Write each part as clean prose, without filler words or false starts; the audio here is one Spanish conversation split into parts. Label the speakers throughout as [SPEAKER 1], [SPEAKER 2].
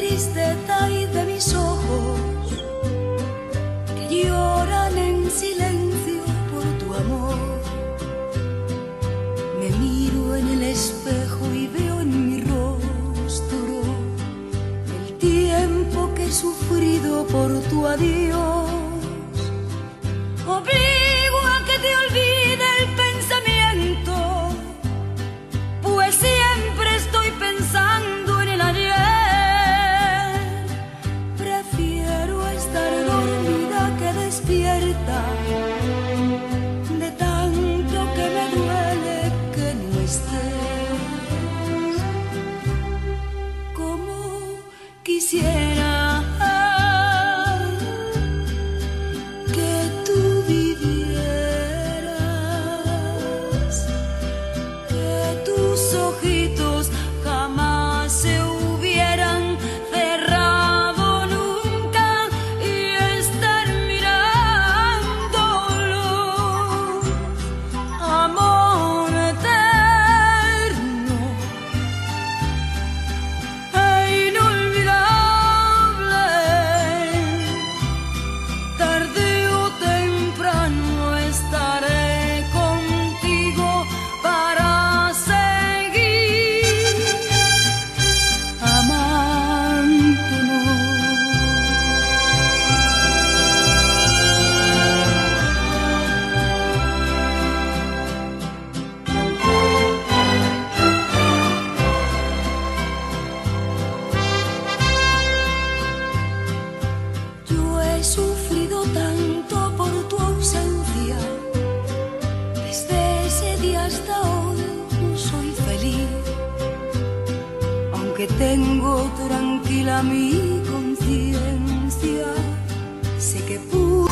[SPEAKER 1] tristeza y de mis ojos que lloran en silencio por tu amor. Me miro en el espejo y veo en mi rostro el tiempo que he sufrido por tu adiós. Obligo a que te olvide el pensamiento, pues siempre estoy pensando en el ayer. Prefiero estar dormida que despierta, de tanto que me duele que no estés. Como quisiera tengo tranquila mi conciencia, sé que pude.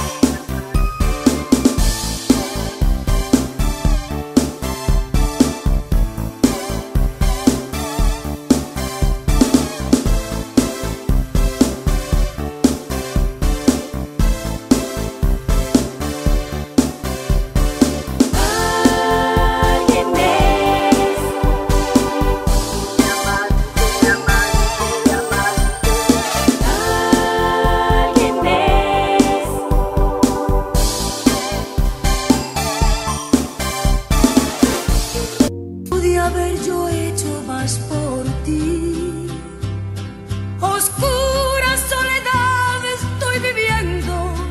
[SPEAKER 1] Haber yo hecho más por ti. Oscura soledad estoy viviendo,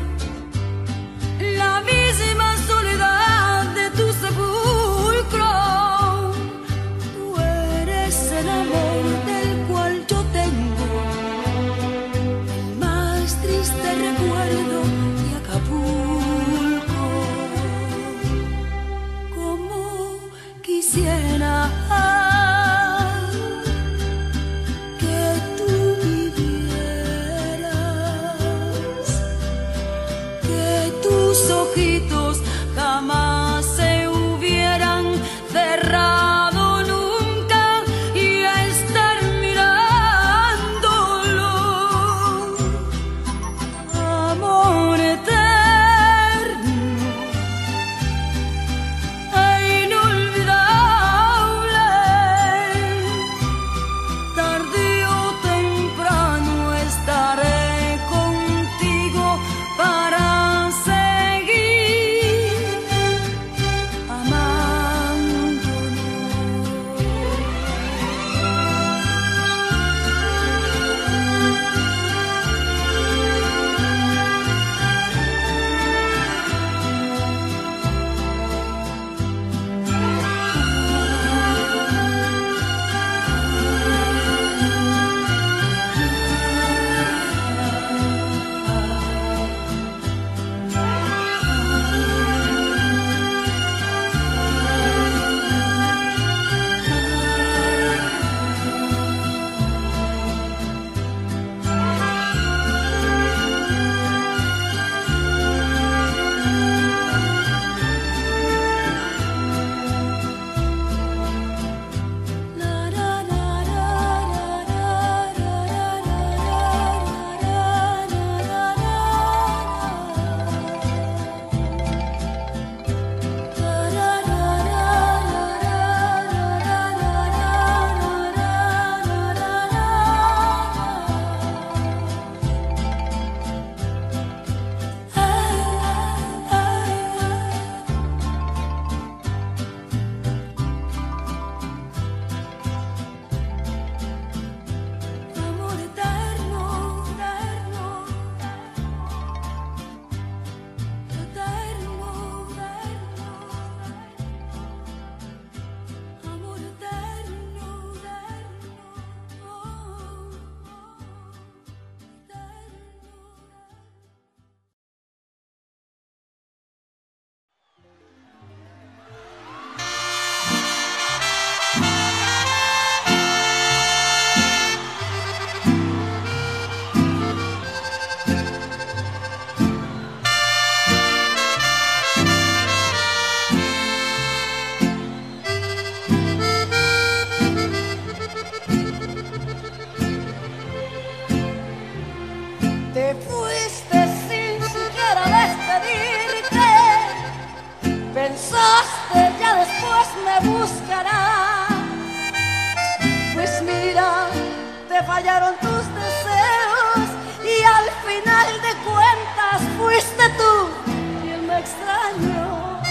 [SPEAKER 1] la misma soledad de tu sepulcro. Tú eres el amor del cual yo tengo el más triste recuerdo de Acapulco. Como quisiera ojitos jamás se hubieran cerrado nunca y estar mirándolo. Amor eterno e inolvidable, tarde o temprano estaré contigo para seguir. callaron tus deseos y al final de cuentas fuiste tú quien me extrañó.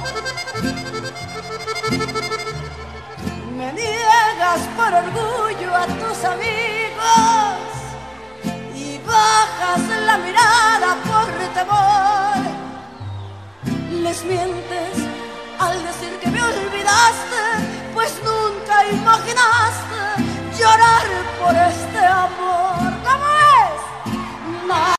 [SPEAKER 1] Me niegas por orgullo a tus amigos y bajas la mirada por temor. Les mientes al decir que me olvidaste, pues nunca imaginaste llorar por este amor. ¿Cómo es? No.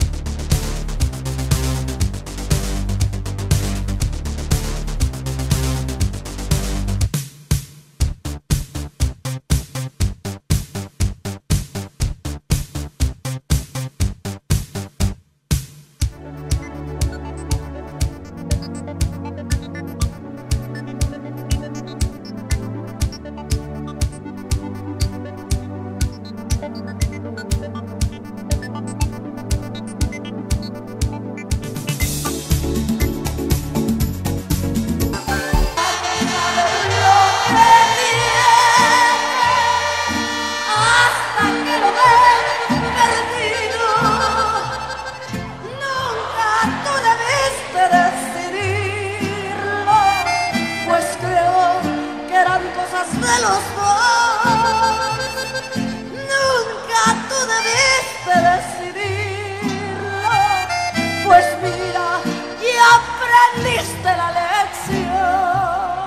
[SPEAKER 1] De los dos, nunca tú debiste decidirlo, pues mira, ya aprendiste la lección.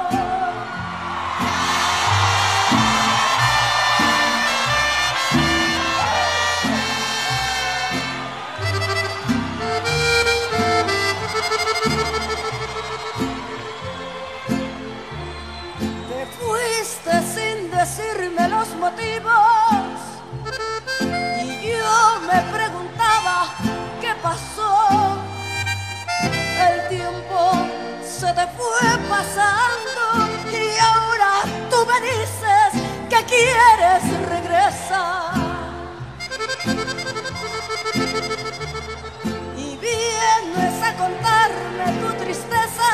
[SPEAKER 1] Te fuiste sin decirme los motivos y yo me preguntaba qué pasó. El tiempo se te fue pasando y ahora tú me dices que quieres regresar. Y vienes a contarme tu tristeza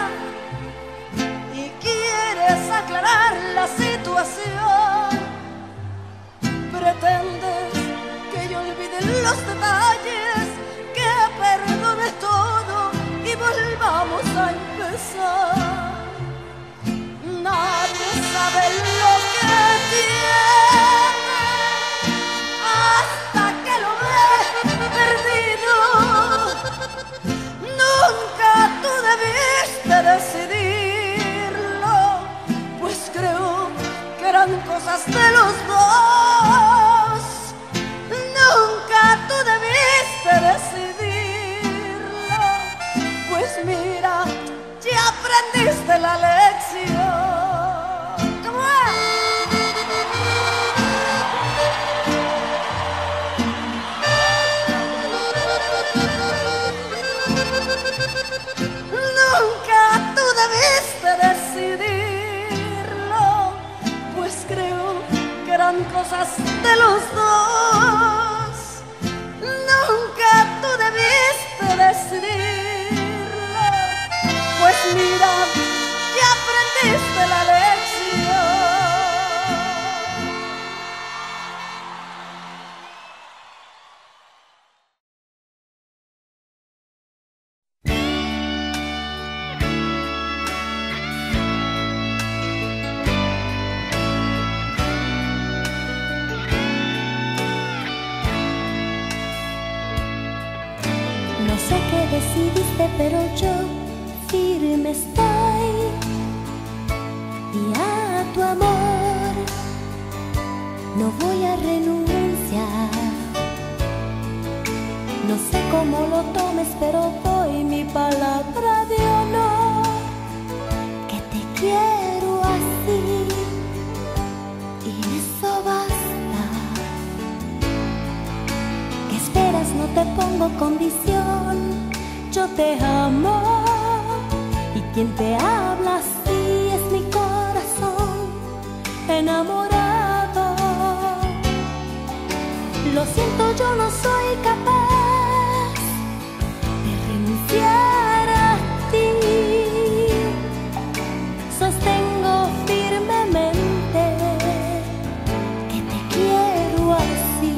[SPEAKER 1] y quieres aclarar la situación. Pretendes que yo olvide los detalles, que perdone todo y volvamos a empezar. Nadie sabe lo que tiene hasta que lo ve perdido. Nunca tú debiste decidirlo, pues creo que eran cosas de los dos. Nunca tú debiste decidirlo, pues mira, ya aprendiste la lección. ¿Cómo Nunca tú debiste decidirlo, pues creo que eran cosas de los dos. Nunca tú debiste decidirlo, pues mira, ya aprendiste la lección.
[SPEAKER 2] No sé qué decidiste, pero yo firme estoy y a tu amor no voy a renunciar. No sé cómo lo tomes, pero doy mi palabra de honor que te quiero así y eso basta. ¿Qué esperas? No te pongo condición, yo te amo y quien te habla así es mi corazón enamorado. Lo siento, yo no soy capaz de renunciar a ti. Sostengo firmemente que te quiero así.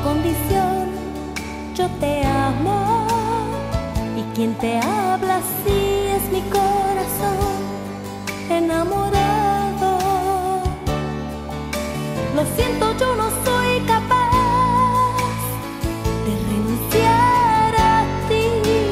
[SPEAKER 2] condición, yo te amo. Y quien te habla así es mi corazón enamorado. Lo siento, yo no soy capaz de renunciar a ti.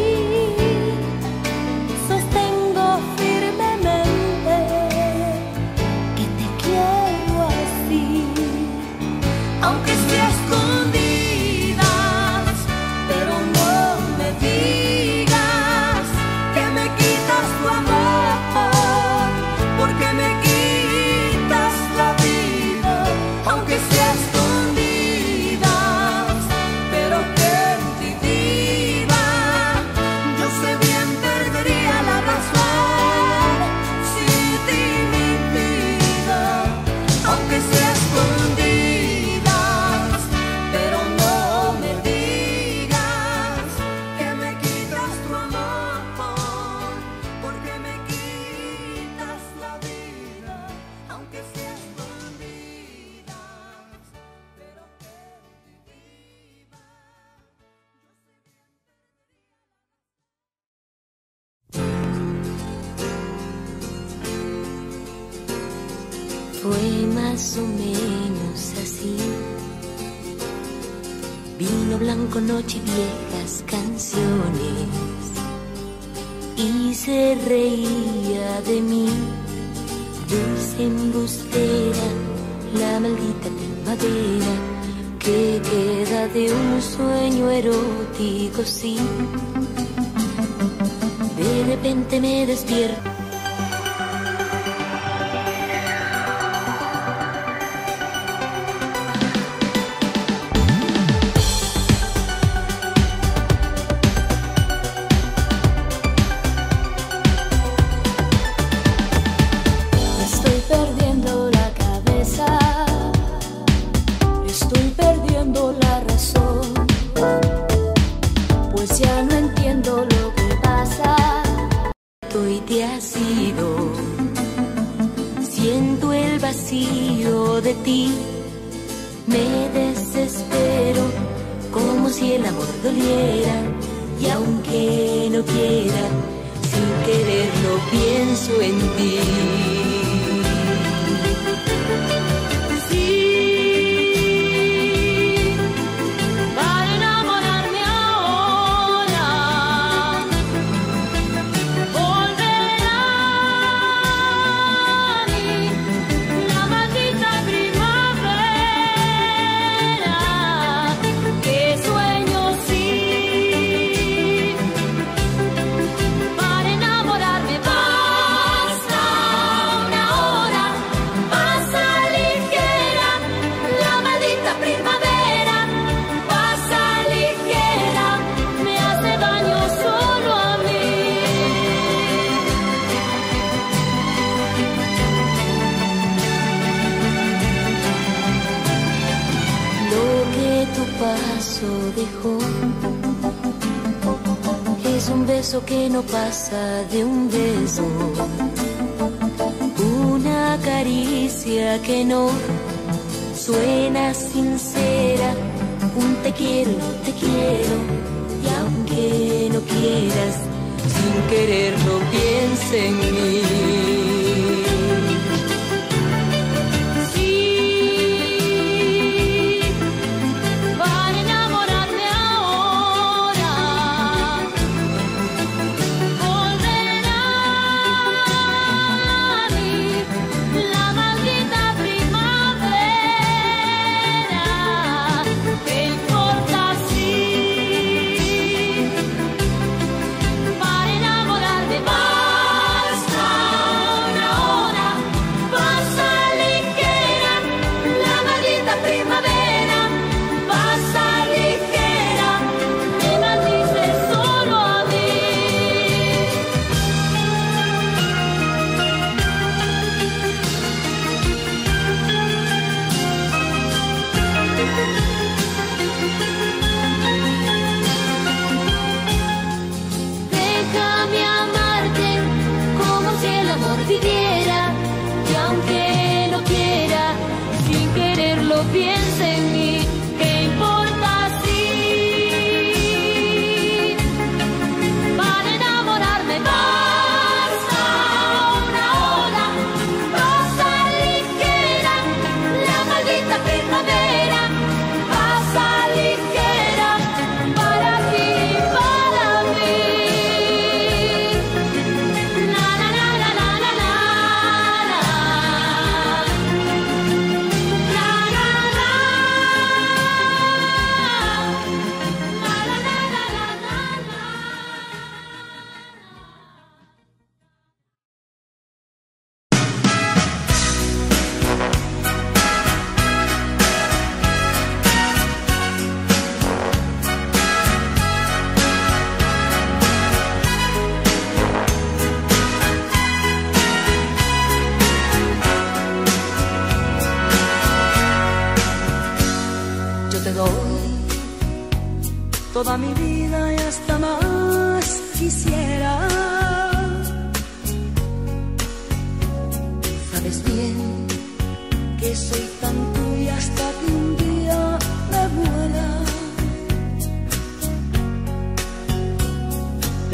[SPEAKER 2] Sostengo firmemente que te quiero así,
[SPEAKER 1] aunque sea escondidas, pero no me digas que me quitas tu amor, porque me quitas la vida, aunque sea escondidas, pero que en ti viva. Yo sé bien perdería la razón sin ti, mi vida, aunque sea escondidas, pero no me digas que me quitas tu amor, porque me quitas la vida, aunque sea escondidas, pero que en ti viva.
[SPEAKER 3] Fue más o menos así. Vino blanco, noche y viejas canciones, y se reía de mí. Dulce embustera, la maldita primavera que queda de un sueño erótico, sí. De repente me despierto.
[SPEAKER 2] estoy perdiendo la cabeza, estoy perdiendo la razón, pues ya no entiendo lo que pasa.
[SPEAKER 3] Y te has ido, siento el vacío de ti, me desespero como si el amor doliera, y aunque no quiera, sin quererlo pienso en ti. Sí, para enamorarme ahora, volverá a mí la maldita primavera que sueño, sí. Para enamorarme basta una hora, pasa ligera la maldita primavera, pasa ligera, me hace daño solo a mí. Lo que tu paso dejó es un beso que no pasa de un beso, una caricia que no suena sincera, un te quiero, y aunque no quieras, sin quererlo piensa en mí. Sí, para enamorarme ahora, volverá a mí la maldita primavera, ¿qué importa si para enamorarme basta una hora, pasa ligera la maldita primavera, pasa ligera, me maldice solo a mí. Déjame amarte como si el amor viviera, y aunque no quiera, sin quererlo piensa en mí. ¿Qué importa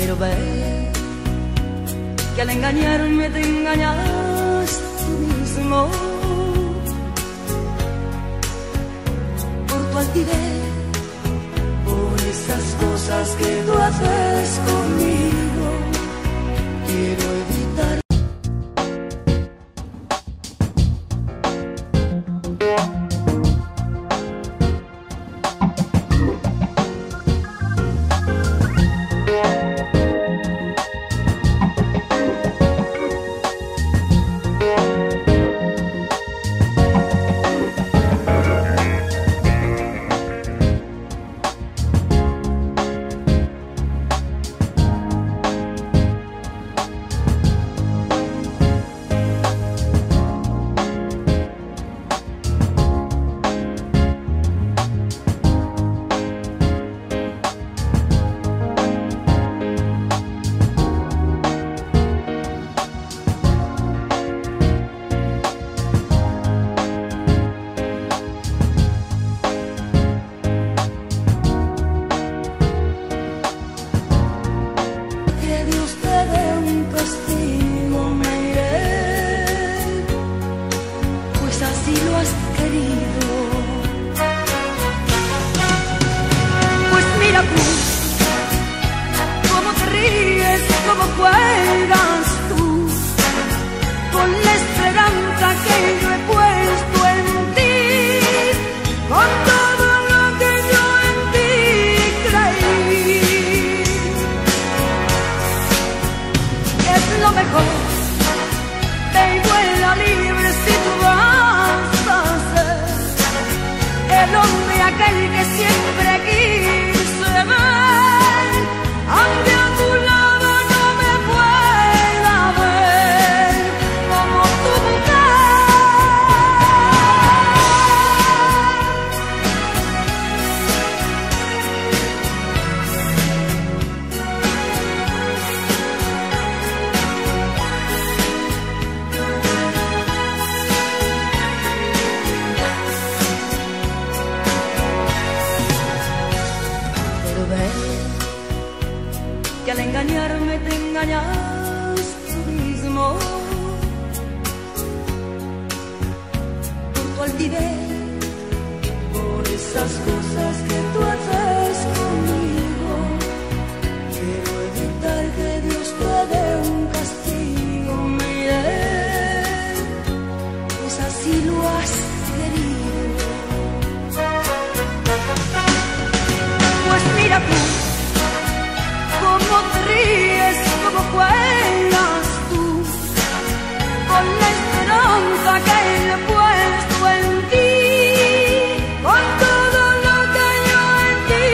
[SPEAKER 3] Pero ve que al engañarme te engañas tú mismo. Por tu altivez, por esas cosas que tú haces conmigo, quiero evitar. Que al engañarme te engañas tú mismo. Por tu altivez, por esas cosas que tú haces conmigo, quiero evitar que Dios te dé un castigo, Miguel, pues así lo has querido. Pues mira tú cómo te ríes, cómo juegas tú con la esperanza que he puesto en ti, con todo lo que yo en ti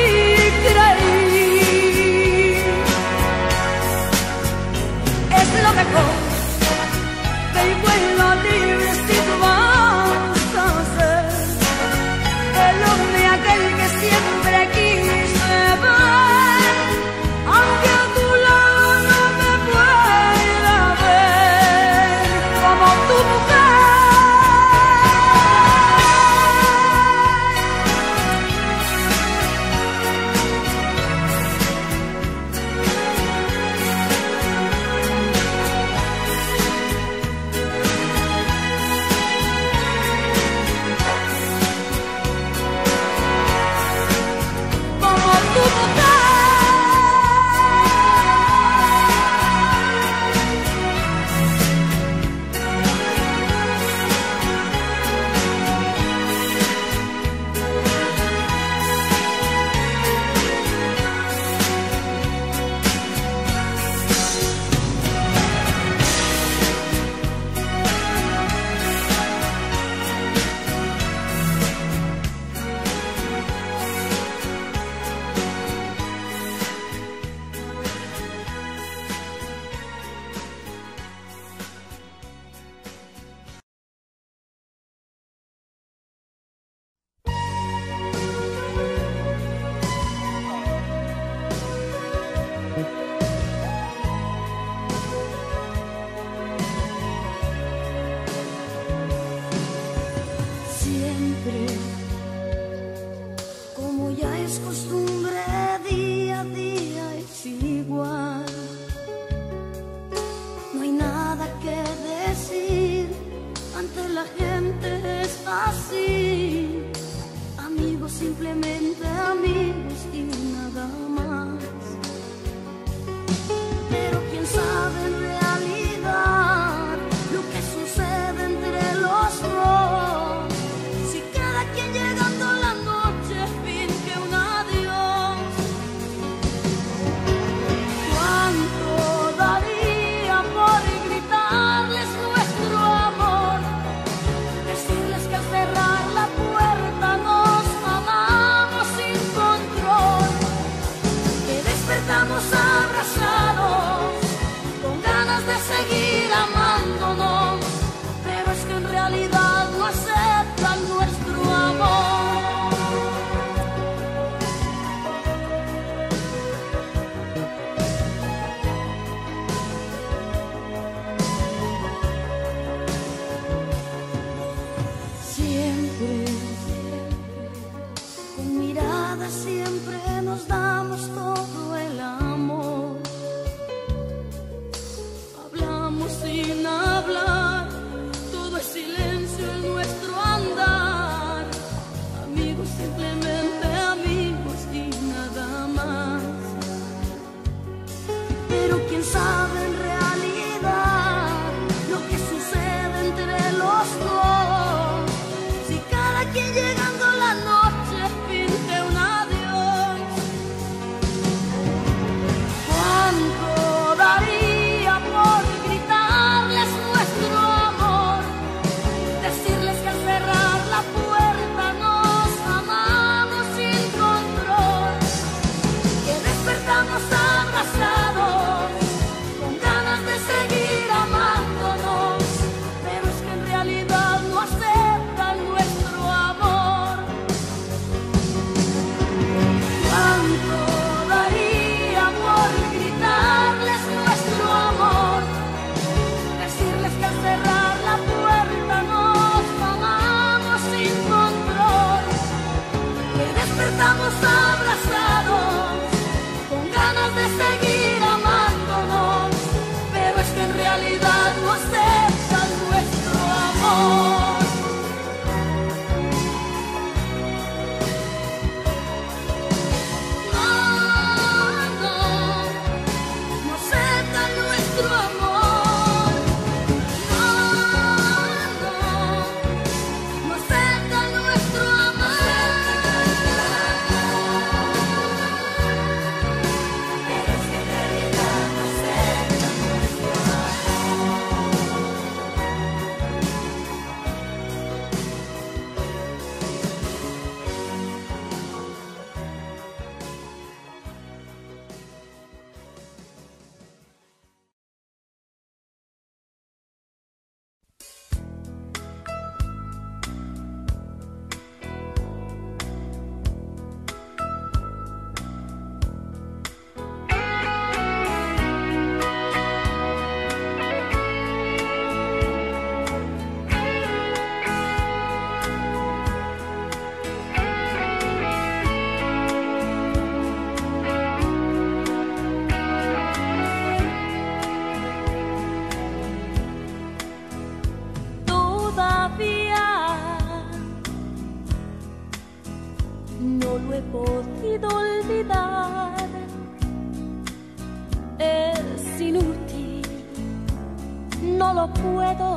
[SPEAKER 2] no lo puedo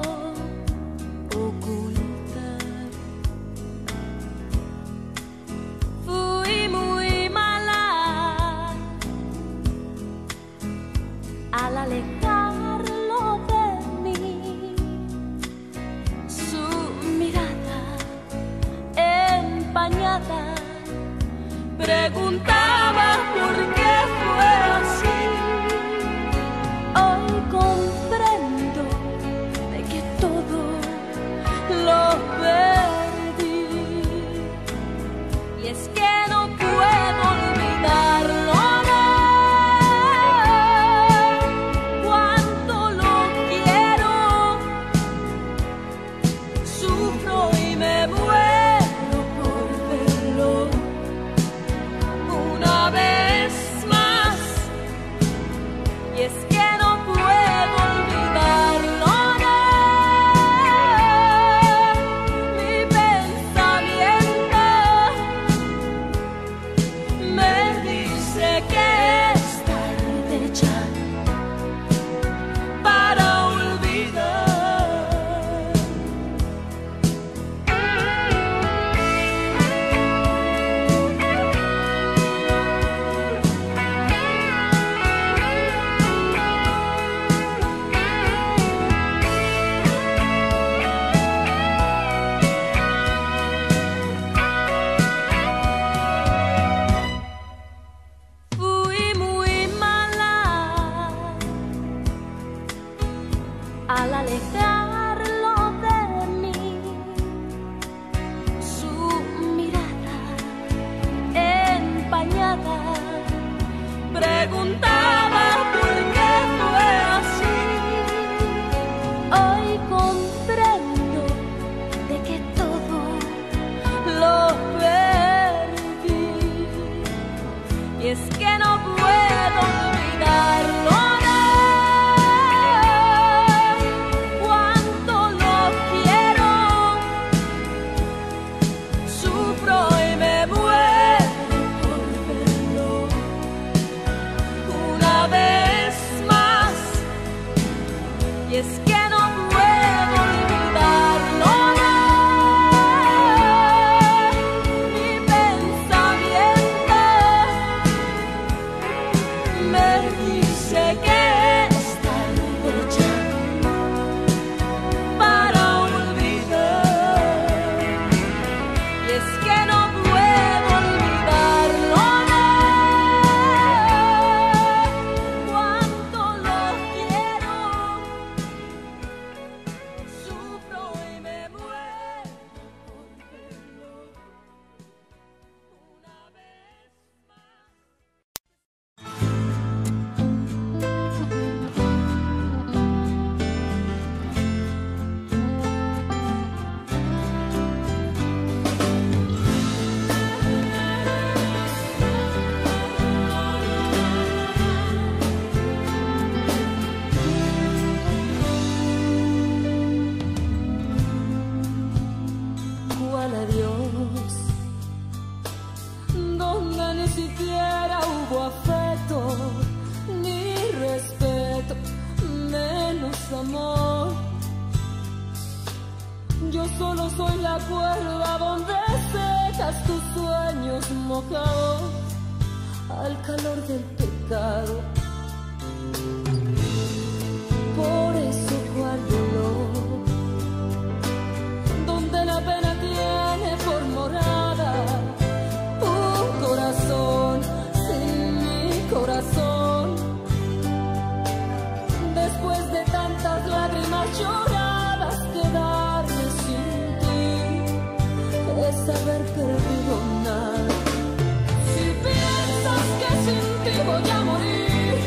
[SPEAKER 2] ocultar. Fui muy mala al alejarlo de mí. Su mirada empañada preguntaba por qué fue así. Hoy comprendo de que todo lo perdí, y es que no puedo olvidarlo. Cuánto lo quiero, sufro y me muero por verlo una vez más, y es que no puedo olvidarlo. Mi pensamiento me dice que es tarde ya para olvidar. Fui muy mala al alejarlo de mí. Su mirada empañada preguntaba por qué fue así. Hoy comprendo de que todo lo perdí, y es que no puedo olvidarlo. Cuánto lo quiero, sufro y me muero por verlo una vez más, y es que no puedo olvidarlo. Mi pensamiento me dice que es tarde ya para olvidar, y es que no puedo olvidarlo. Cuánto lo quiero, sufro y me muero por verlo una vez más. ¿Cuál adiós? Donde ni siquiera hubo afecto, ni respeto, menos amor. Yo solo soy la cuerda donde secas tus sueños mojados al calor del pecado. Por eso guárdalo donde la pena tiene por morada un corazón sin mi corazón. Después de tantas lágrimas lloradas, quedarme sin ti es haber perdido nada. Si piensas que sin ti voy a morir,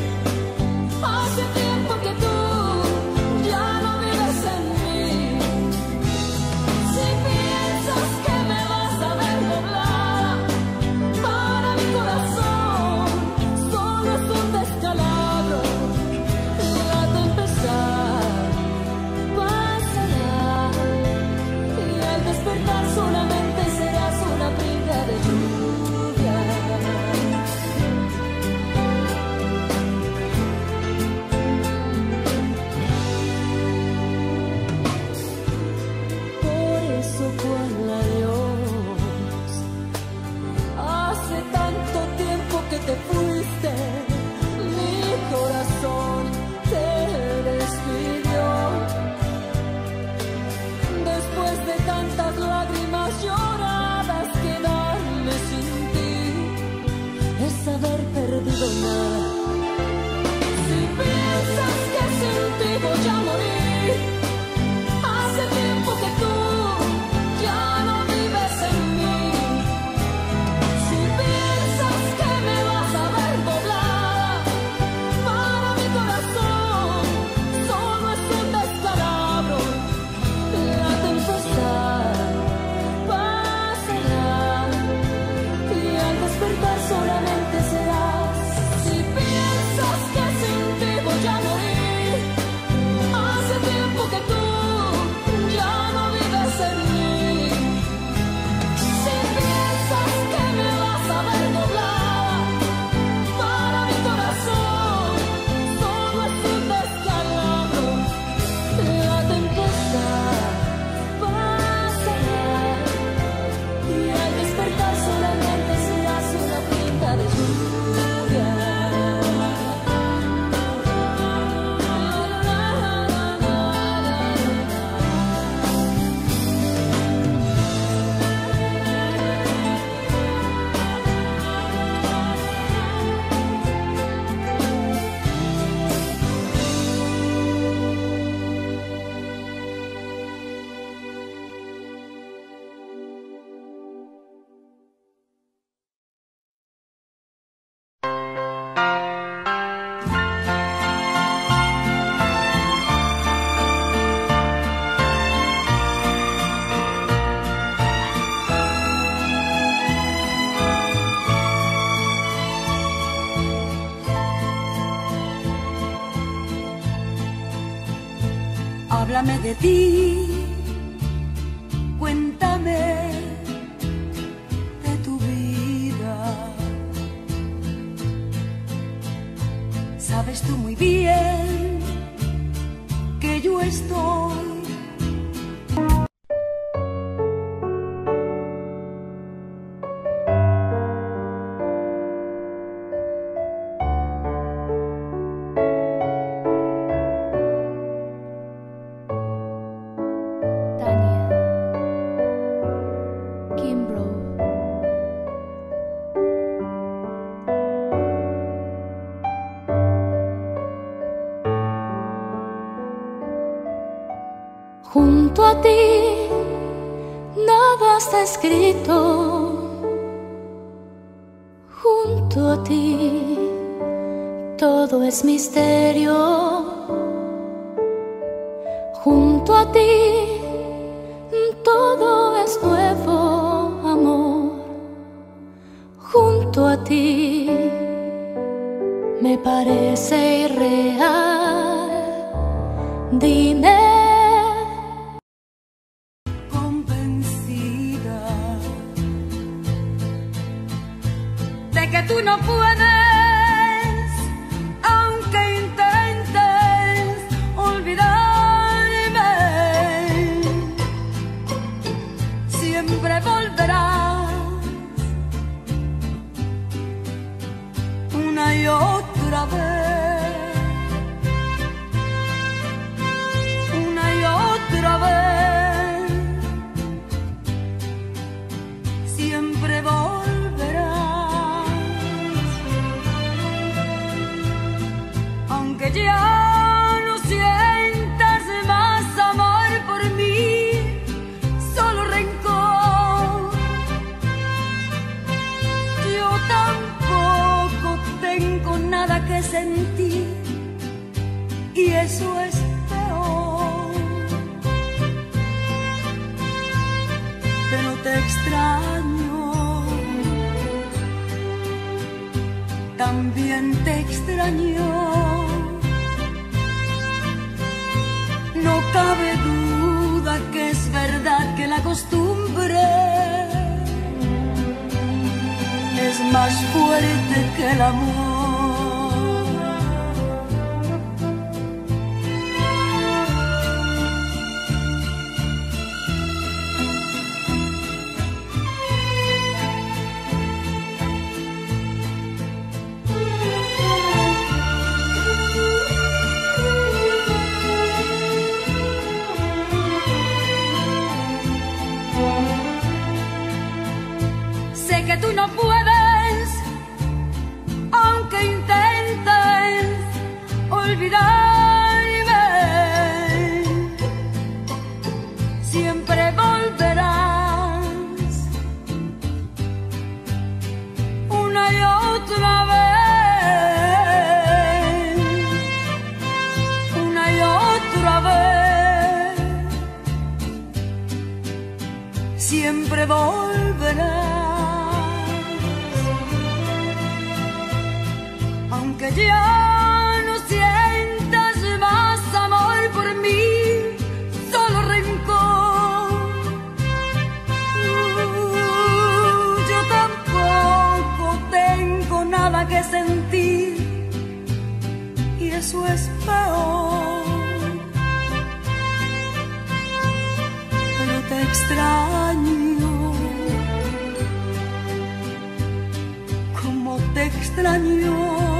[SPEAKER 1] Háblame de ti, cuéntame de tu vida. Sabes tú muy bien que yo estoy
[SPEAKER 2] junto a ti, nada está escrito. Junto a ti, todo es misterio. Junto a ti, todo es nuevo, amor. Junto a ti, me parece irreal. Dime.
[SPEAKER 1] Que tú no puedes, aunque intentes olvidarme, siempre volverás una y otra vez, una y otra vez, siempre volverás. Aunque ya no sientas más amor por mí, solo rencor, yo tampoco tengo nada que sentir, y eso es peor. Pero te extraño, también te extraño. No cabe duda que es verdad que la costumbre es más fuerte que el amor. Que tú no puedes, aunque intentes olvidarme, siempre volverás una y otra vez, una y otra vez, siempre volverás. Aunque ya no sientas más amor por mí, solo rencor, yo tampoco tengo nada que sentir, y eso es peor. Pero te extraño, como te extraño.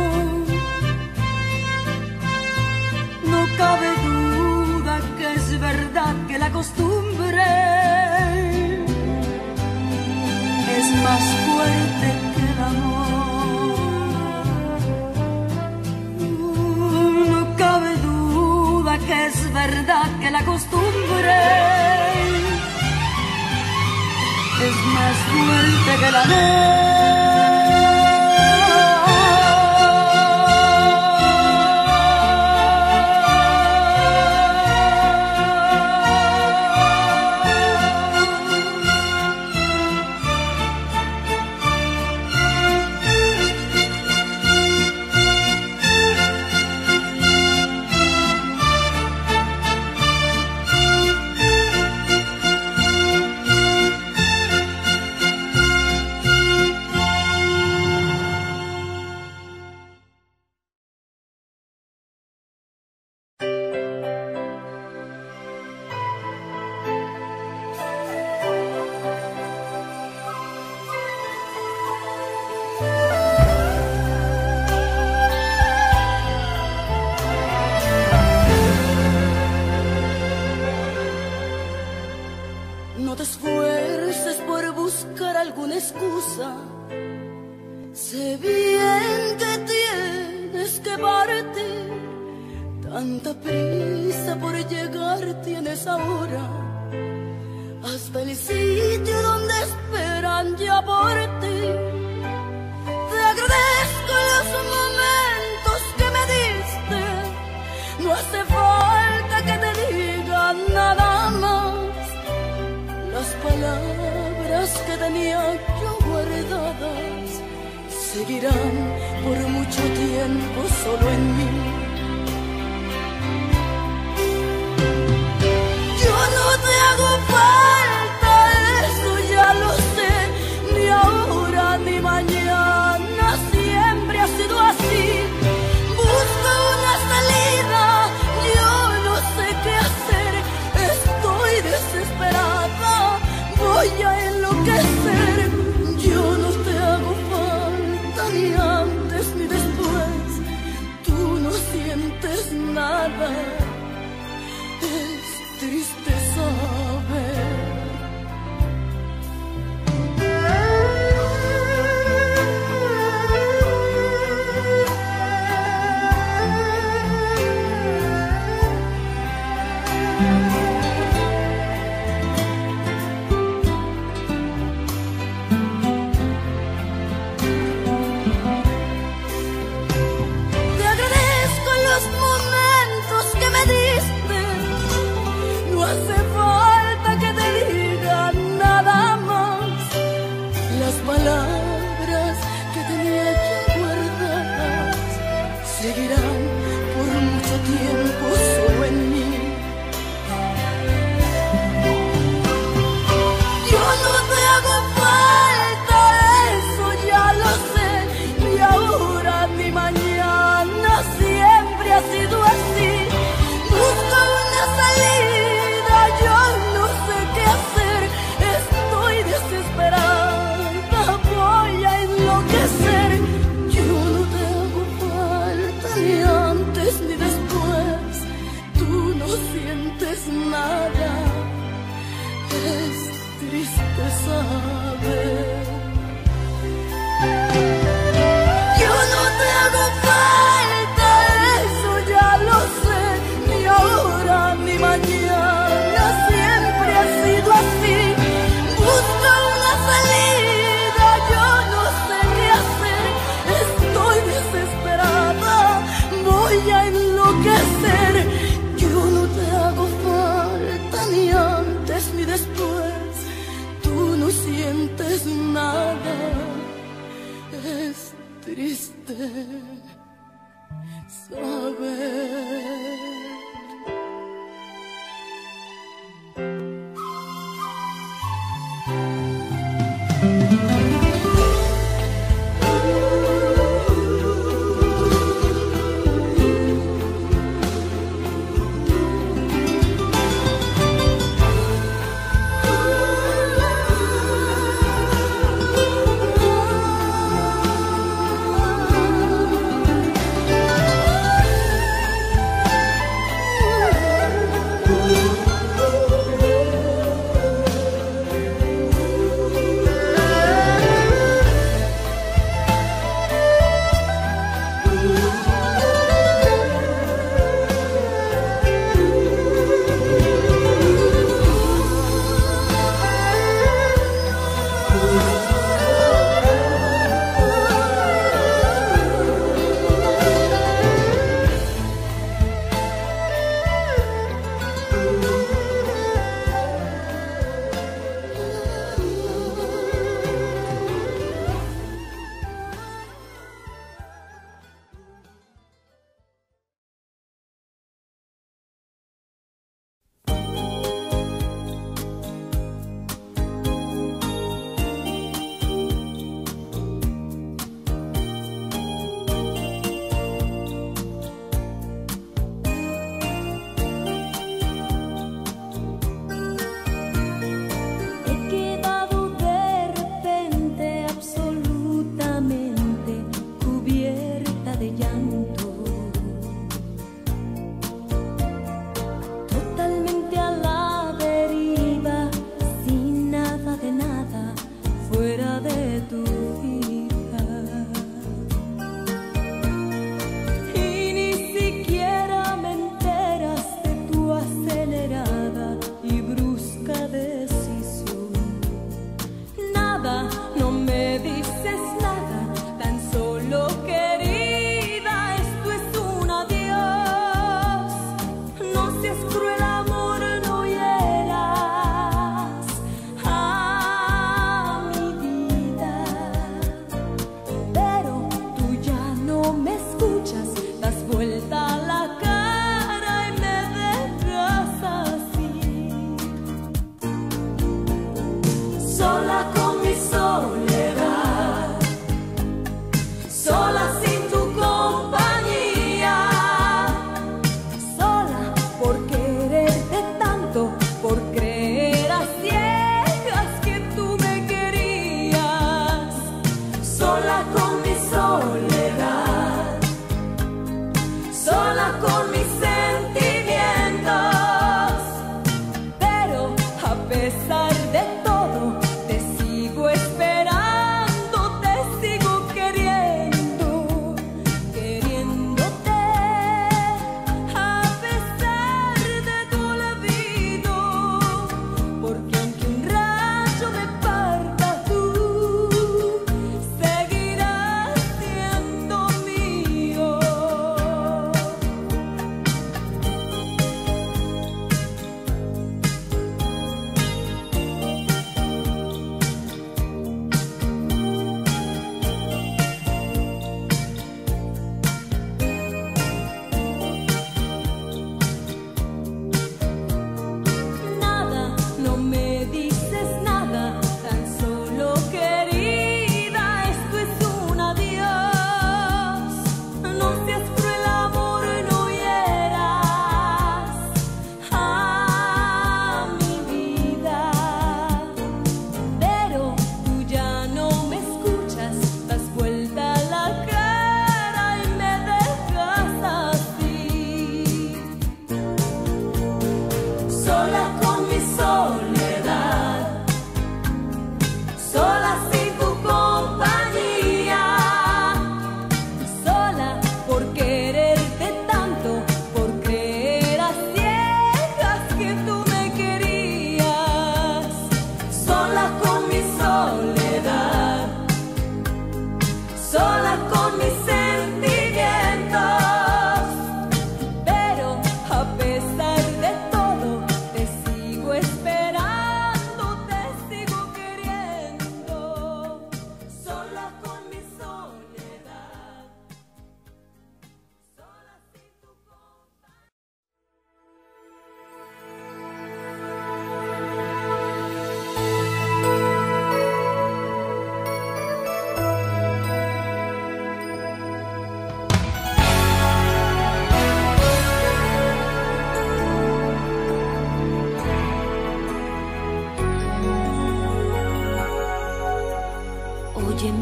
[SPEAKER 1] No cabe duda que es verdad que la costumbre es más fuerte que el amor. No cabe duda que es verdad que la costumbre es más fuerte que el amor. te esfuerces por buscar alguna excusa. Sé bien que tienes que partir, tanta prisa por llegar tienes ahora, hasta el sitio donde esperan ya por ti. Te agradezco los momentos que me diste, no hace falta que te diga nada más. Las palabras que tenía yo guardadas seguirán por mucho tiempo solo en mí. Yo no te hago falta, eso ya lo sé, ni ahora ni mañana, siempre ha sido así. Busco una salida, yo no sé qué hacer, estoy desesperada, voy a enloquecer. Yo no te hago falta ni antes ni después, tú no sientes nada, es triste saber. No hace falta que te diga nada más. Las palabras que tenía yo guardadas seguirán por mucho tiempo solo en mí. Yo no te hago falta, eso ya lo sé, ni ahora ni mañana, siempre ha sido así. Busco una salida, yo no sé qué hacer, estoy desesperada, voy a enloquecer. Yo no te hago falta ni antes ni después, tú no sientes nada, es triste saber. Yo no te hago falta, eso ya lo sé, ni ahora ni mañana, siempre ha sido así. Busco una salida, yo no sé qué hacer, estoy desesperada, voy a enloquecer. Yo no te hago falta ni antes ni después, tú no sientes nada, es triste saber.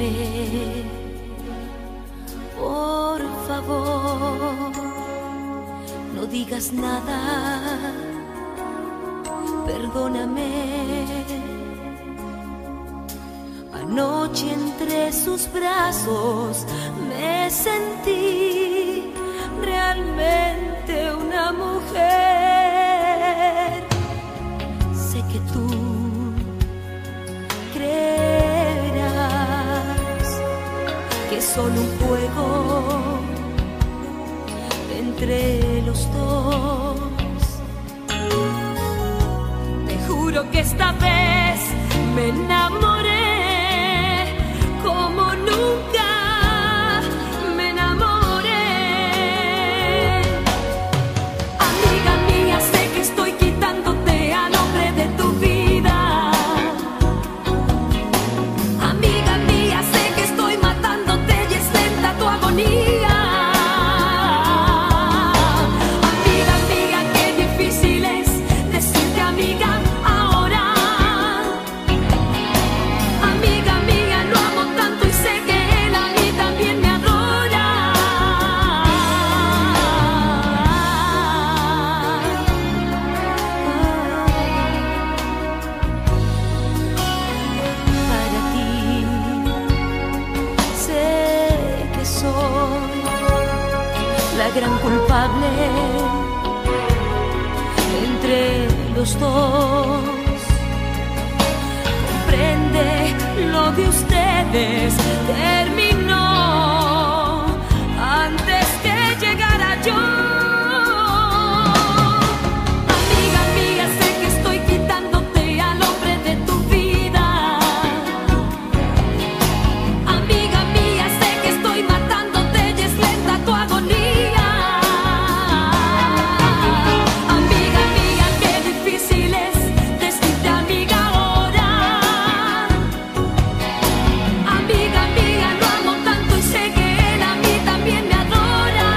[SPEAKER 3] Por favor, no digas nada. Perdóname. Anoche entre sus brazos me sentí realmente una mujer. Sé que tú creerás que es solo un juego entre los dos. Te juro que esta vez me enamoré como nunca me enamoré. Amiga mía, sé que estoy quitándote al hombre de tu vida. Amiga mía, sé que estoy matándote y es lenta tu agonía. Amiga mía, qué difícil es decirte amiga ahora. Amiga mía, lo amo tanto y sé que él a mí también me adora. Para ti sé que soy la gran culpable entre los dos. Comprende, lo de ustedes terminó antes que llegara yo. Amiga mía, sé que estoy quitándote al hombre de tu vida. Amiga mía, sé que estoy matándote y es lenta tu agonía. Amiga mía, qué difícil es decirte amiga ahora. Amiga mía, lo amo tanto y sé que él a mí también me adora.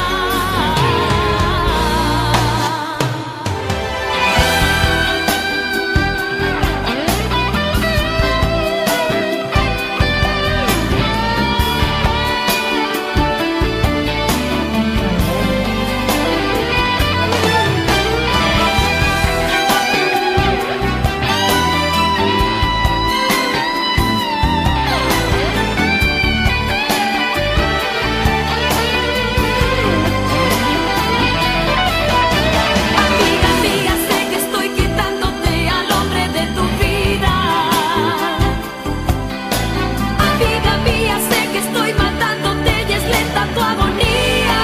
[SPEAKER 3] Amiga mía, sé que estoy quitándote al hombre de tu vida. Amiga mía, sé que estoy matándote y es lenta tu agonía.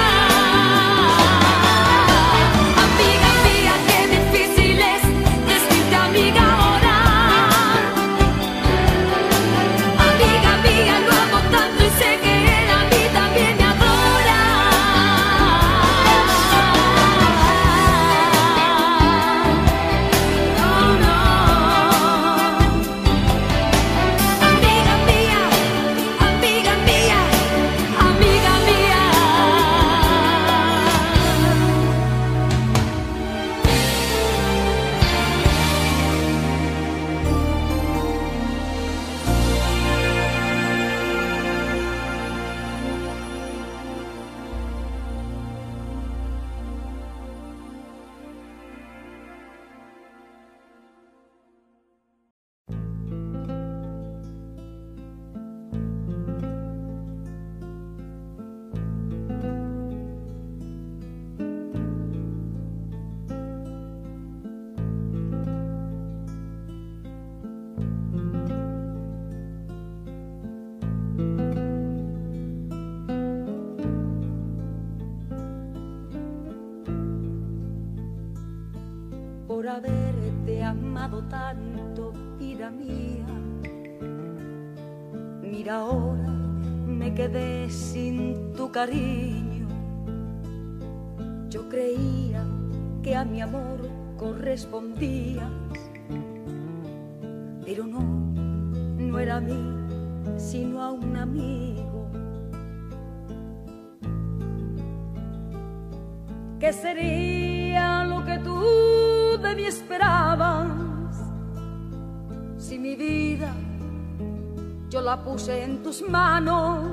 [SPEAKER 3] Amiga mía, qué difícil es decirte amiga ahora. Amiga mía, lo amo tanto y sé que él a mí también me adora. No, no. Amiga mía, amiga mía, amiga mía.
[SPEAKER 1] Por haberte amado tanto, vida mía. Mira, ahora me quedé sin tu cariño. Yo creía que a mi amor correspondías, pero no, no era a mí, sino a un amigo. ¿Qué sería lo que tú de mí esperabas si mi vida yo la puse en tus manos.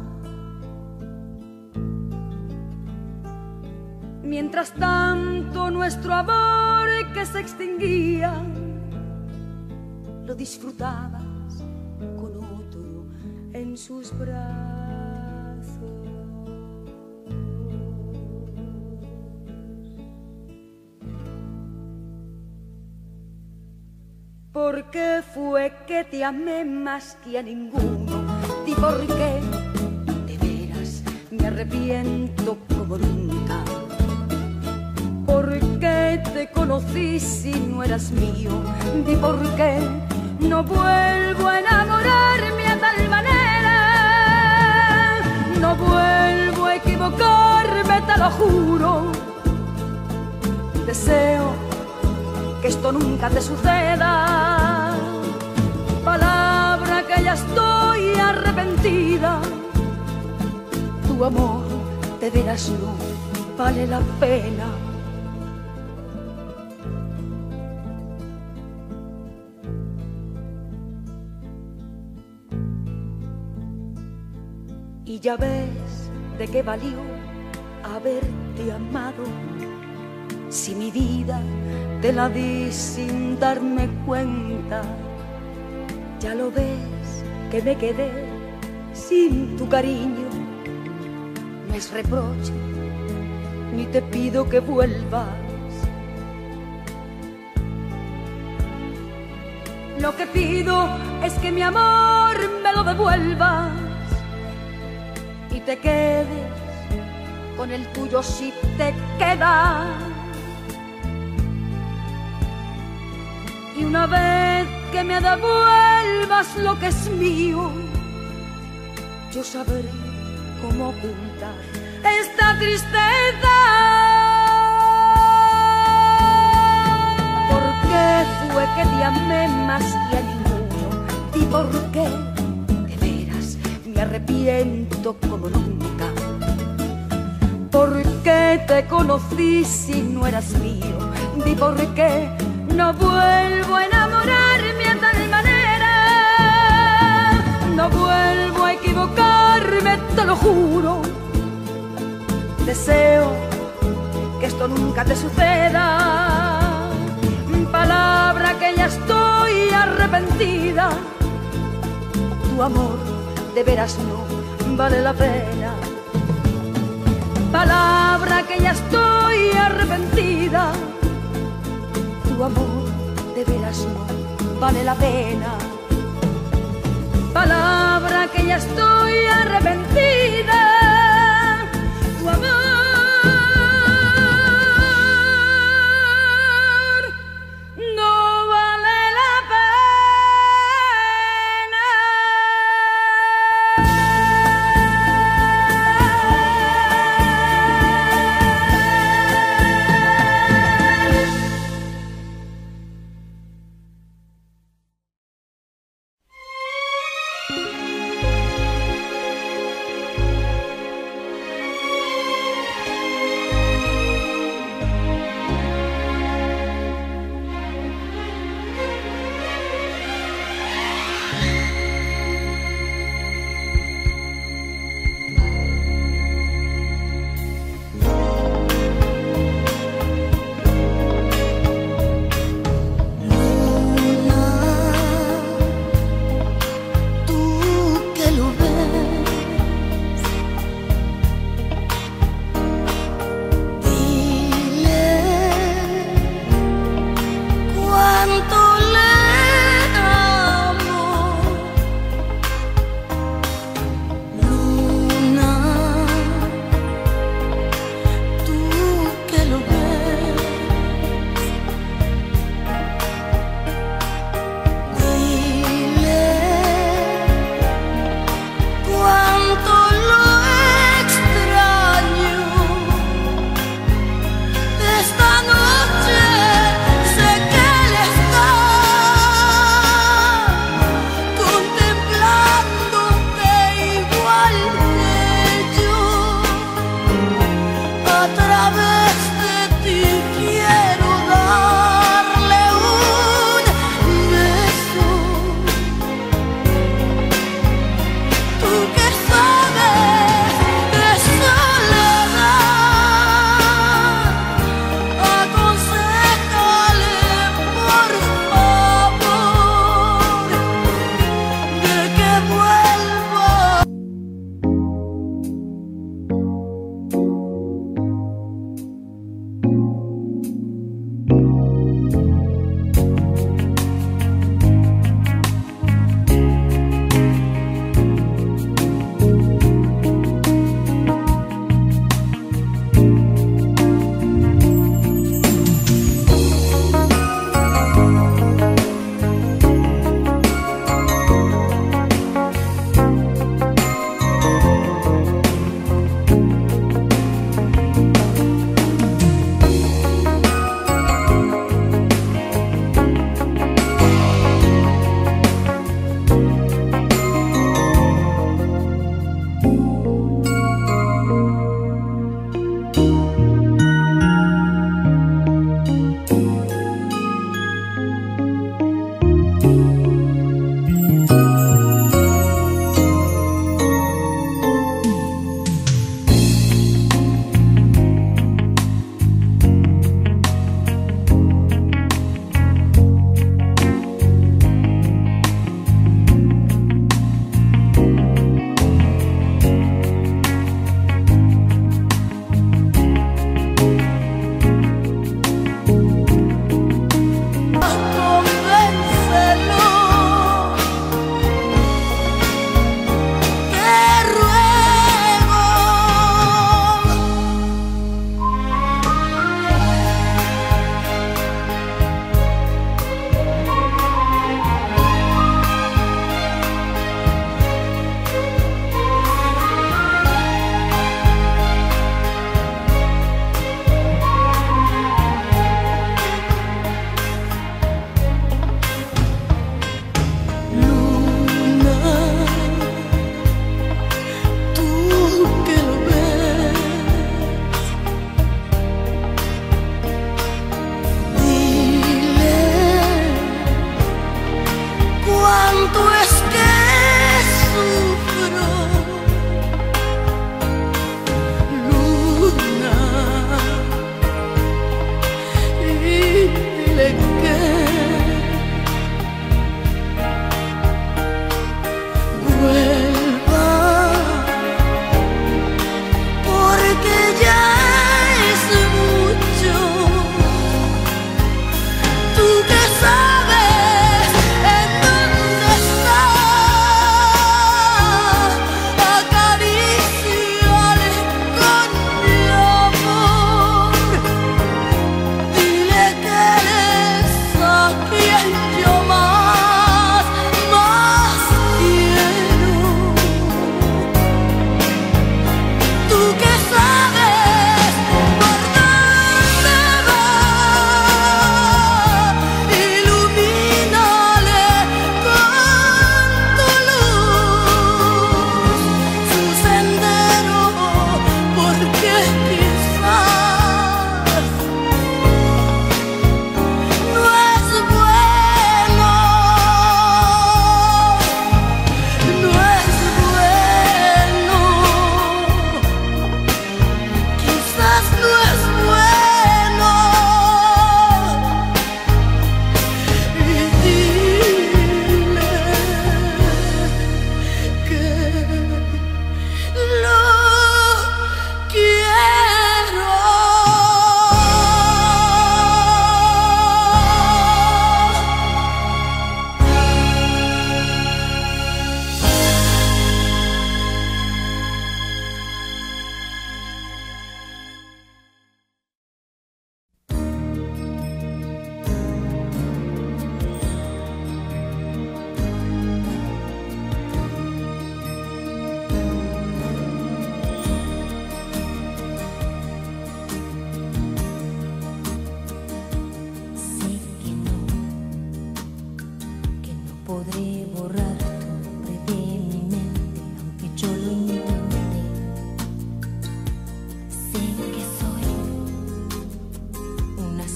[SPEAKER 1] Mientras tanto nuestro amor que se extinguía, lo disfrutabas con otro en sus brazos. ¿Por qué fue que te amé más que a ninguno? ¿Y por qué? De veras me arrepiento como nunca. ¿Por qué te conocí si no eras mío? ¿Y por qué no vuelvo a enamorarme a tal manera? No vuelvo a equivocarme, te lo juro. Deseo que esto nunca te suceda. Palabra que ya estoy arrepentida. Tu amor de veras no vale la pena. Y ya ves de qué valió haberte amado, si mi vida te la di sin darme cuenta. Ya lo ves que me quedé sin tu cariño. No es reproche, ni te pido que vuelvas. Lo que pido es que mi amor me lo devuelvas y te quedes con el tuyo si te queda. Y una vez que me devuelvas lo que es mío, yo sabré cómo ocultar esta tristeza. ¿Por qué fue que te amé más que a ninguno? ¿Y por qué? De veras me arrepiento como nunca. ¿Por qué te conocí si no eras mío? ¿Y por qué no vuelvo a enamorarme a tal manera? No vuelvo a equivocarme, te lo juro. Deseo que esto nunca te suceda. Palabra que ya estoy arrepentida. Tu amor de veras no vale la pena. Palabra que ya estoy arrepentida. Tu amor de veras no vale la pena. Palabra que ya estoy arrepentida. Tu amor no vale la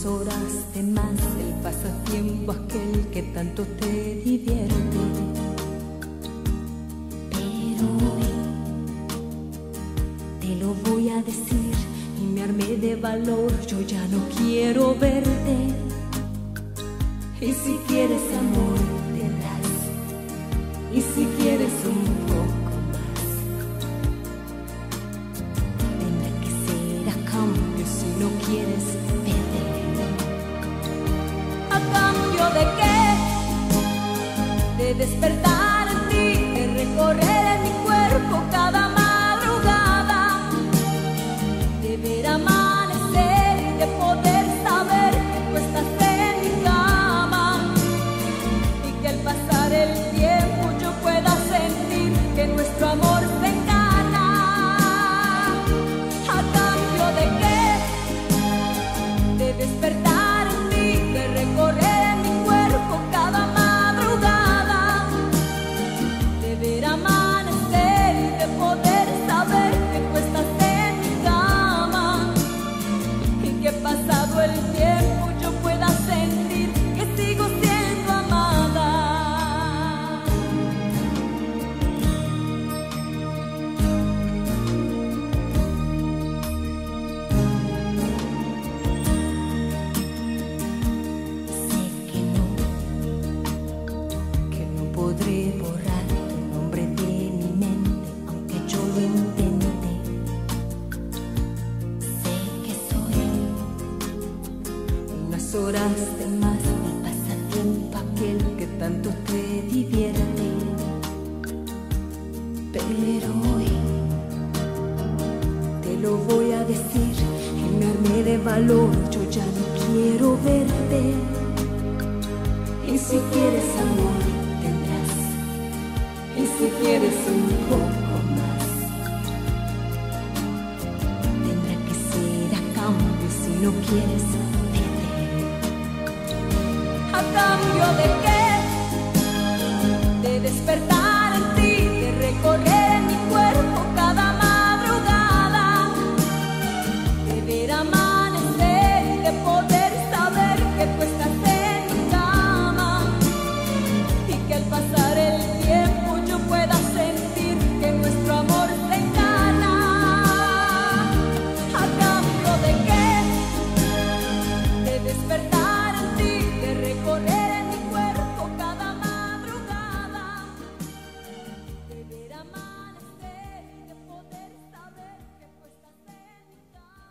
[SPEAKER 4] horas de más, el pasatiempo aquel que tanto te divierte. Pero hoy te lo voy a decir y me armé de valor, yo ya no quiero verte. Y si quieres amor tendrás, y si quieres un poco más, tendrá que ser a cambio si no quieres perder. ¿A cambio de qué? De despertar en ti, de recorrer en mi cuerpo cada madrugada, de ver amanecer y de poder saber que tú estás en mi cama, y que al pasar el tiempo yo pueda sentir que nuestro amor se encana. ¿A cambio de qué? De despertar en ti, de recorrer en mi cuerpo cada madrugada, de ver amanecer y de poder saber que tú estás en mi cama, y que pasado el tiempo yo pueda sentir que sigo siendo amada. Sé que no podré borrar tu nombre de mi mente, aunque yo lo intente. Sé que soy unas horas de más, el pasatiempo aquel que tanto te divierte. Pero hoy te lo voy a decir y me armé de valor, yo ya no quiero verte. Y si quieres amor tendrás, y si quieres un poco más, tendrá que ser a cambio si no quieres perder. ¿A cambio de qué? De despertar en ti, de recorrer en mi cuerpo cada madrugada, de ver amanecer y de poder saber que tú estás en mi cama, y que al pasar el tiempo yo pueda sentir que nuestro amor se encana. ¿A cambio de qué? De despertar en ti, de recorrer en mi cuerpo cada madrugada, de ver amanecer y de poder saber que tú estás en mi cama.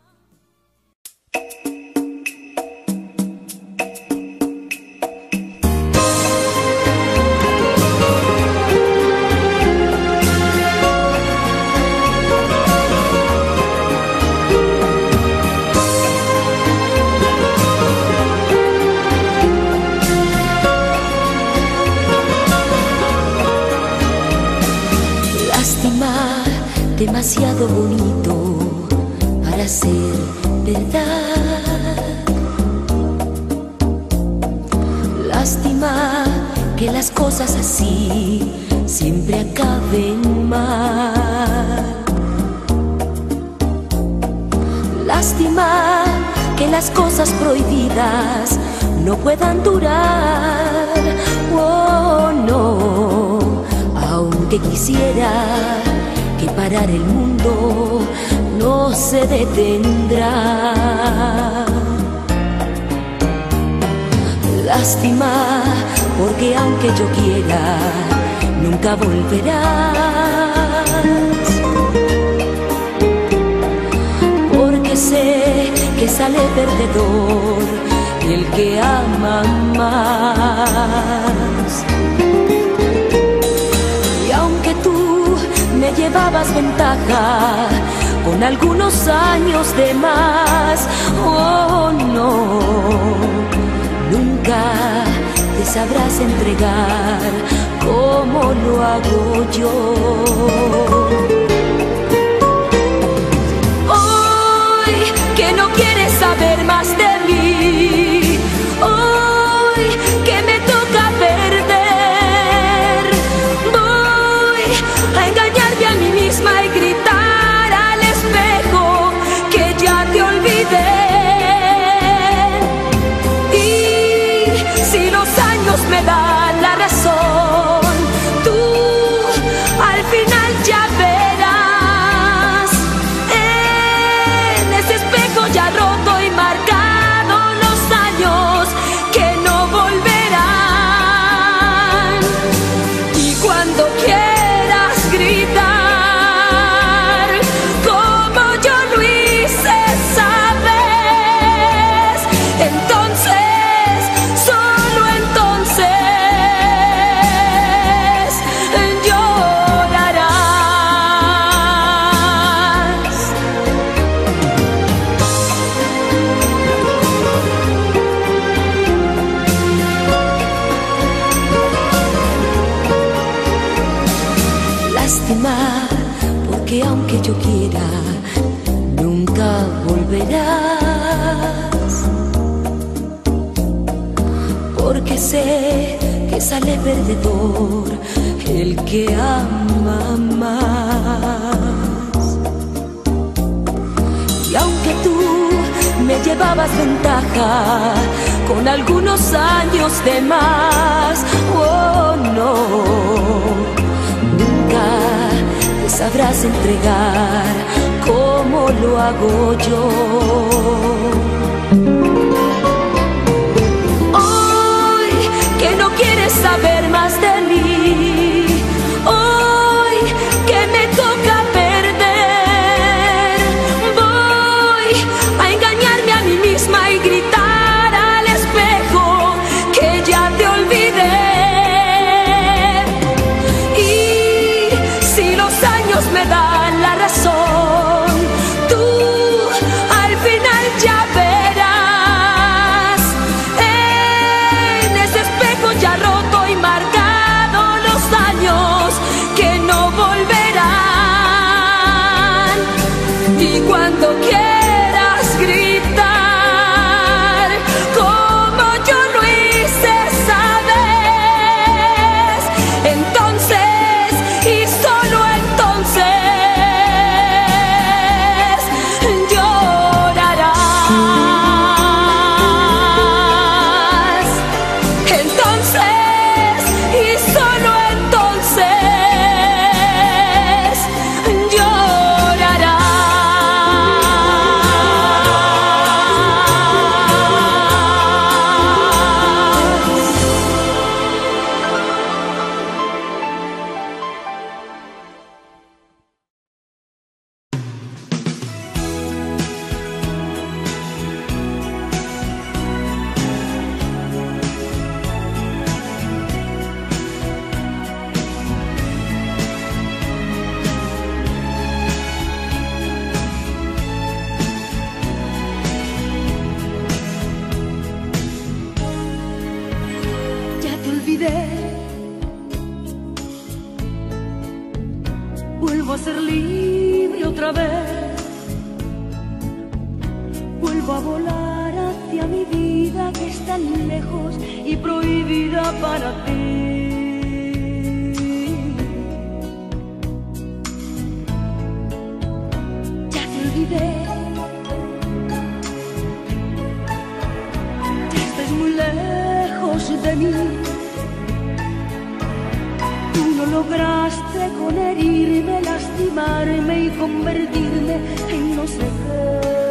[SPEAKER 3] Lástima, demasiado bonito para ser verdad. Lástima que las cosas así siempre acaben mal. Lástima que las cosas prohibidas no puedan durar. Oh, no, aunque quisiera que parar el mundo no se detendrá. Lástima, porque aunque yo quiera, nunca volverás. Porque sé que sale perdedor el que ama más. Y aunque tú me llevabas ventaja con algunos años de más, oh no, nunca te sabrás entregar como lo hago yo. Hoy que no quieres saber más de mí, hoy que me toca perder, voy a engañarme a mí misma y gritar al espejo que ya te olvidé. sé que sale perdedor el que ama más. Y aunque tú me llevabas ventaja con algunos años de más, oh no, nunca te sabrás entregar como lo hago yo. Hoy que no quieres saber más de mí, hoy que me toca perder, voy a engañarme a mí misma y gritar al espejo que ya te olvidé. Y si los años me dan la razón, tú al final ya verás en ese espejo ya roto y marcado los años que no volverán. Y cuando quieras gritar como yo lo hice esa vez, entonces y solo entonces llorarás. Entonces y solo entonces llorarás.
[SPEAKER 4] Ya te olvidé, vuelvo a ser libre otra vez, vuelvo a volar hacia mi vida que es tan lejos y prohibida para ti. Ya te olvidé, ya estás muy lejos de mí. Tú no lograste con herirme, lastimarme y convertirme en no sé qué.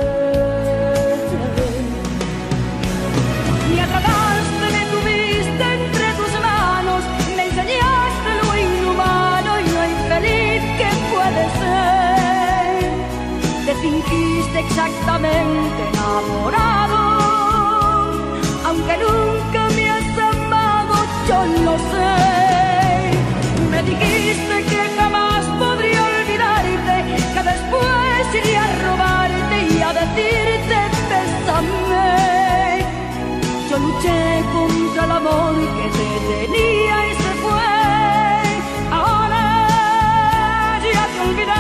[SPEAKER 4] Me atrapaste, me tuviste entre tus manos, me enseñaste lo inhumano y lo infeliz que puede ser. Te fingiste exactamente enamorado, aunque nunca me has amado, yo lo sé. Me dijiste que jamás podría olvidarte, que después iría a robarte y a decirte bésame. Yo luché contra el amor que te tenía y se fue. Ahora ya te olvidé.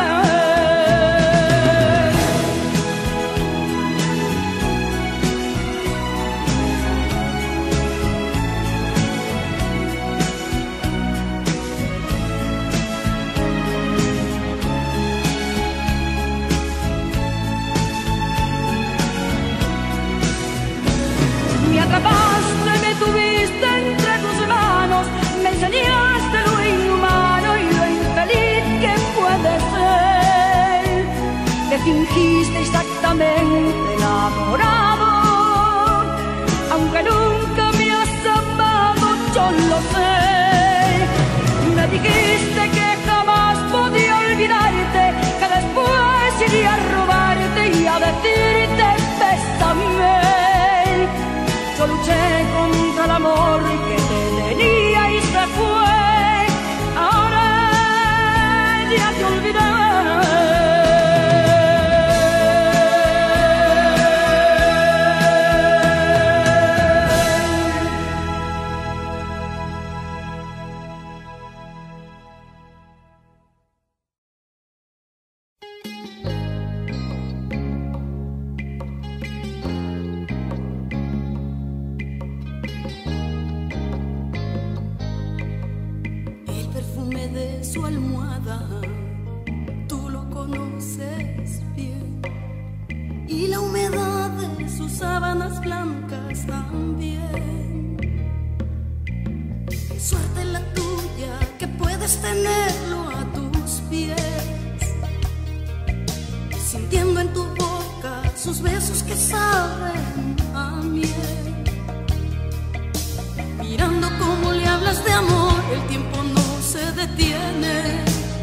[SPEAKER 4] Me atrapaste, me tuviste entre tus manos, me enseñaste lo inhumano y lo infeliz que puede ser. Te fingiste exactamente enamorado, aunque nunca me has amado, yo lo sé. Me dijiste que jamás podía olvidarte, que después iría a robarte y a decirte bésame. Yo luché contra el amor que te tenía y se fue. Ahora ya te olvidé.
[SPEAKER 1] esos besos que saben a miel. Mirando cómo le hablas de amor, el tiempo no se detiene.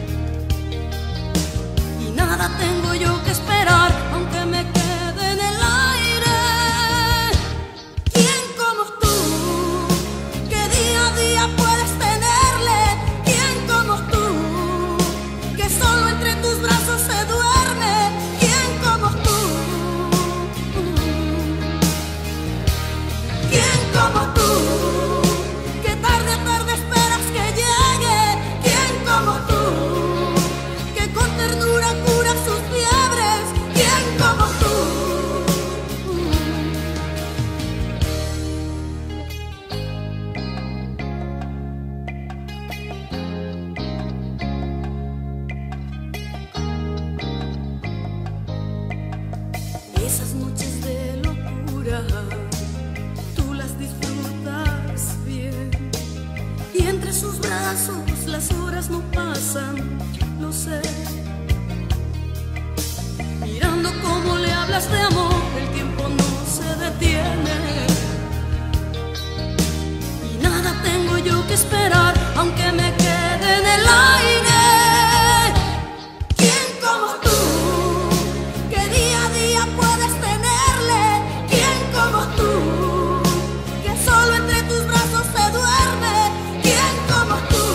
[SPEAKER 1] Y nada tengo yo que esperar, aunque me quede en el aire. ¿Quién como tú, que día a día puedes tenerle? ¿Quién como tú, que solo entre tus brazos se duerme? ¿Quién como tú? ¿Quién como tú, que tarde a tarde esperas que llegue? ¿Quién como tú, que con ternura cura sus fiebres? ¿Quién como tú? Esas noches de locura, tú las disfrutas bien. Y entre sus brazos las horas no pasan, lo sé. Mirando cómo le hablas de amor, el tiempo no se detiene. Y nada tengo yo que esperar, aunque me quede en el aire. ¿Quién como tú, que día a día puedes tenerle? ¿Quién como tú, que solo entre tus brazos se duerme? ¿Quién como tú?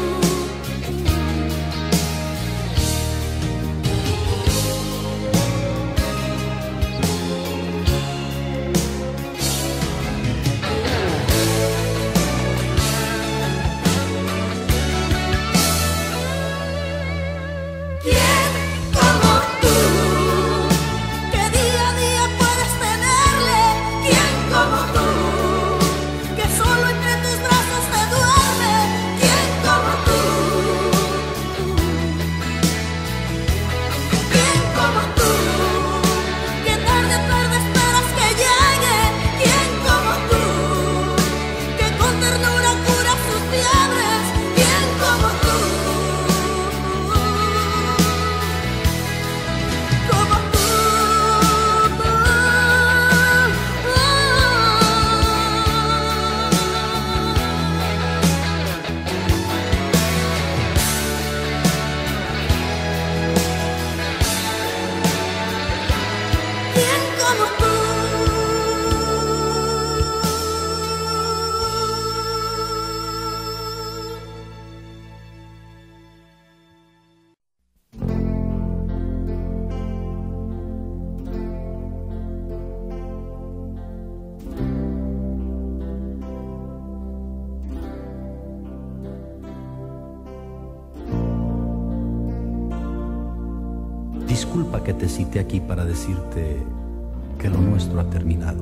[SPEAKER 1] ¿Quién como tú, que día a día puedes tenerle? ¿Quién como tú, que solo entre tus brazos se duerme? ¿Quién como tú? ¿Quién como tú, que tarde a tarde esperas que llegue? ¿Quién como tú, que con ternura cura sus fiebres? ¿Quién como tú? Como tú. ¿Quién como tú?
[SPEAKER 5] Disculpa que te cité aquí para decirte que lo nuestro ha terminado.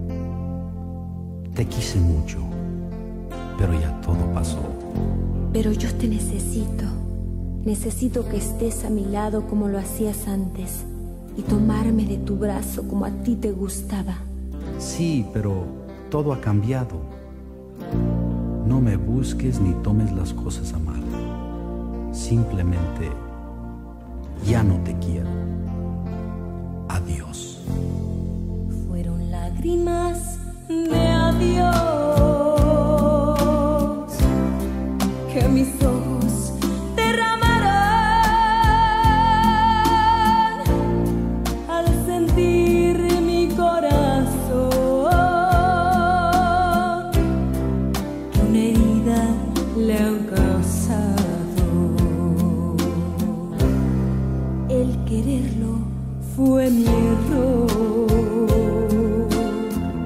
[SPEAKER 5] Te quise mucho, pero ya todo pasó.
[SPEAKER 2] Pero yo te necesito. Necesito que estés a mi lado como lo hacías antes y tomarme de tu brazo como a ti te gustaba.
[SPEAKER 5] Sí, pero todo ha cambiado. No me busques ni tomes las cosas a mal. Simplemente ya no te quiero. Adiós.
[SPEAKER 2] Fueron lágrimas de adiós que mis ojos derramarán al sentir mi corazón que una herida le han causado. El quererlo fue mi error.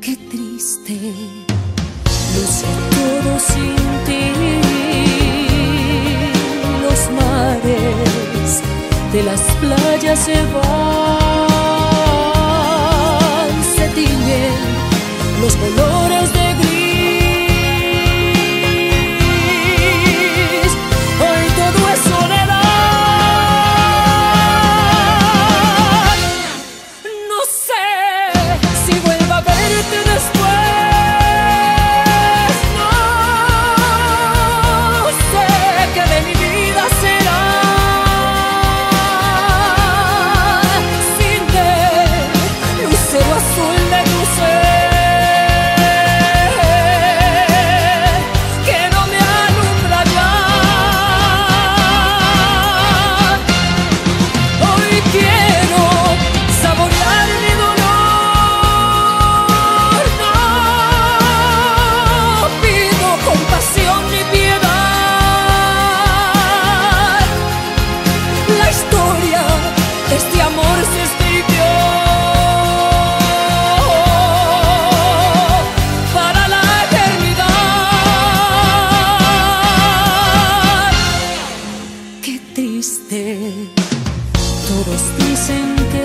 [SPEAKER 3] qué triste, luce todo sin ti. Los mares de las playas se van, se tiñen los colores de gris. Hoy todo es soledad. No sé si vuelvo a verte después. No sé qué de mi vida será sin ver lucero azul de tu ser. Este amor se escribió para la eternidad. Qué triste, todos dicen que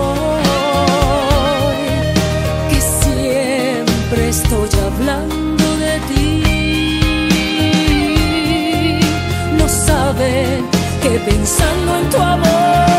[SPEAKER 3] soy, que siempre estoy hablando de ti. No saben que pensando en tu amor,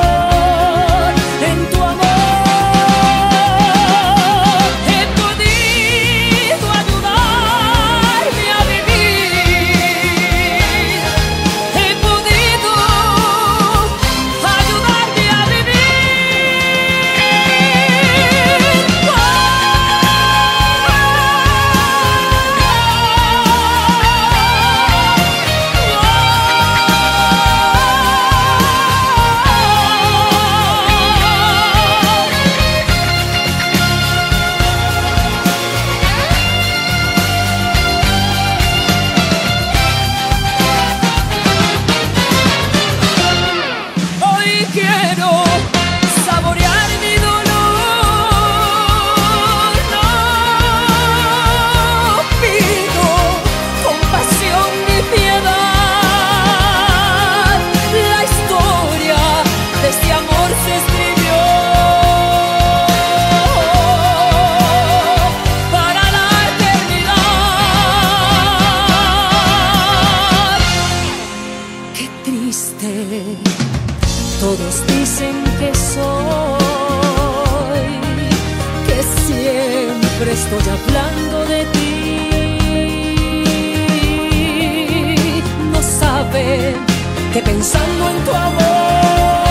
[SPEAKER 3] quiero saborear mi dolor. No pido compasión ni piedad. La historia de este amor se escribió para la eternidad. Qué triste, todos dicen que soy, que siempre estoy hablando de ti. No saben que pensando en tu amor